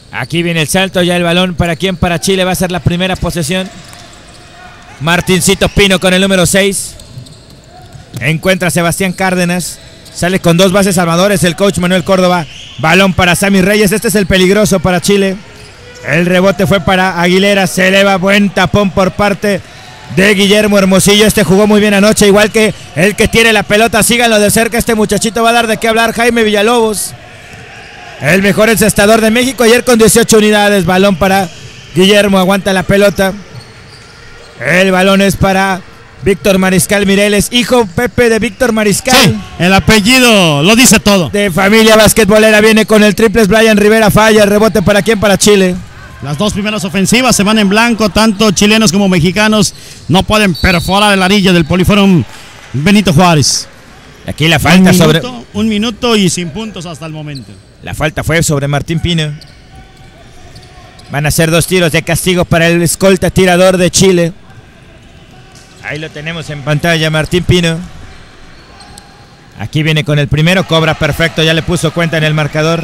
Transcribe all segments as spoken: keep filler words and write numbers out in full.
Aquí viene el salto, ya el balón para quién, para Chile, va a ser la primera posesión. Martincito Pino con el número seis. Encuentra a Sebastián Cárdenas. Sale con dos bases armadores el coach Manuel Córdoba. Balón para Sammy Reyes, este es el peligroso para Chile. El rebote fue para Aguilera, se eleva, buen tapón por parte de Guillermo Hermosillo. Este jugó muy bien anoche, igual que el que tiene la pelota. Síganlo de cerca, este muchachito va a dar de qué hablar. Jaime Villalobos, el mejor encestador de México ayer con dieciocho unidades. Balón para Guillermo, aguanta la pelota. El balón es para Víctor Mariscal Mireles, hijo Pepe de Víctor Mariscal. Sí, el apellido lo dice todo. De familia basquetbolera, viene con el triples. Brian Rivera falla, el rebote para quién, para Chile. Las dos primeras ofensivas se van en blanco, tanto chilenos como mexicanos no pueden perforar el anillo del Poliforum Benito Juárez. Aquí la falta un sobre... minuto, un minuto y sin puntos hasta el momento. La falta fue sobre Martín Pino. Van a ser dos tiros de castigo para el escolta tirador de Chile. Ahí lo tenemos en pantalla, Martín Pino. Aquí viene con el primero, cobra perfecto, ya le puso cuenta en el marcador.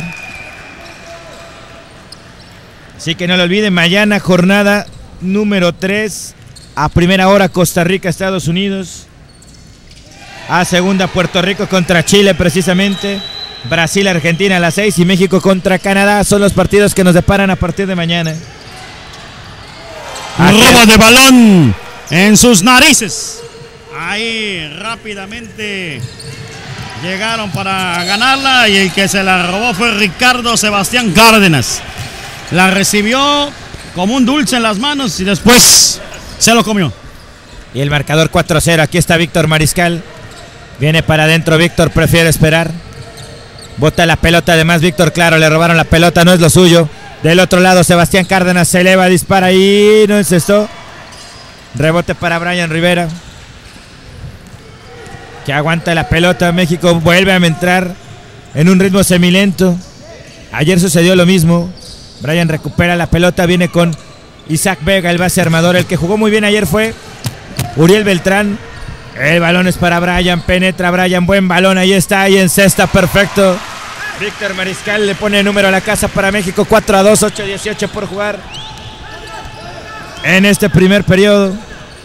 Así que no lo olviden, mañana jornada número tres. A primera hora Costa Rica, Estados Unidos. A segunda Puerto Rico contra Chile precisamente. Brasil, Argentina a las seis y México contra Canadá. Son los partidos que nos deparan a partir de mañana. Robo de balón en sus narices. Ahí rápidamente llegaron para ganarla y el que se la robó fue Ricardo Sebastián Cárdenas. La recibió como un dulce en las manos y después se lo comió. Y el marcador cuatro cero. Aquí está Víctor Mariscal. Viene para adentro. Víctor prefiere esperar. Bota la pelota. Además, Víctor, claro, le robaron la pelota. No es lo suyo. Del otro lado, Sebastián Cárdenas se eleva, dispara y no encestó. Rebote para Brian Rivera, que aguanta la pelota. México vuelve a entrar en un ritmo semilento. Ayer sucedió lo mismo. Brian recupera la pelota, viene con Isaac Vega, el base armador. El que jugó muy bien ayer fue Uriel Beltrán. El balón es para Brian, penetra Brian, buen balón, ahí está, ahí encesta, perfecto. Víctor Mariscal le pone número a la casa para México, cuatro a dos, ocho dieciocho por jugar en este primer periodo.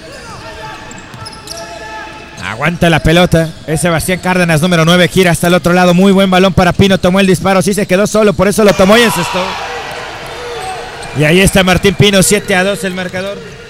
Aguanta la pelota, es Sebastián Cárdenas, número nueve, gira hasta el otro lado, muy buen balón para Pino, tomó el disparo, sí se quedó solo, por eso lo tomó y encestó. Y ahí está Martín Pino, siete a dos el marcador.